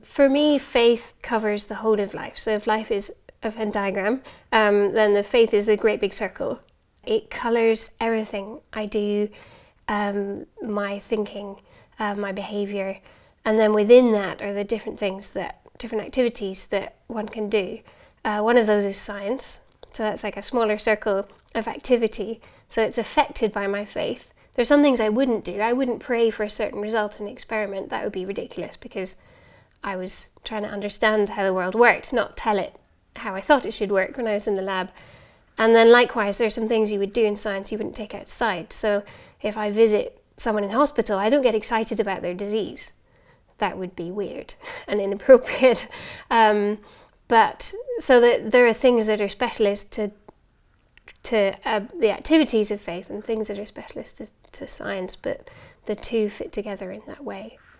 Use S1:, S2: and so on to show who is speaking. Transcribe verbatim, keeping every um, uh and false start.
S1: For me, faith covers the whole of life. So if life is a Venn diagram, um, then the faith is a great big circle. It colours everything I do, um, my thinking, uh, my behaviour, and then within that are the different things that, different activities that one can do. Uh, one of those is science, so that's like a smaller circle of activity, so it's affected by my faith. There's some things I wouldn't do. I wouldn't pray for a certain result in an experiment. That would be ridiculous, because I was trying to understand how the world worked, not tell it how I thought it should work when I was in the lab. And then likewise, there's some things you would do in science you wouldn't take outside. So if I visit someone in hospital, I don't get excited about their disease. That would be weird and inappropriate. Um, but so that there are things that are specialist to to uh, the activities of faith and things that are specialist to, to science, but the two fit together in that way.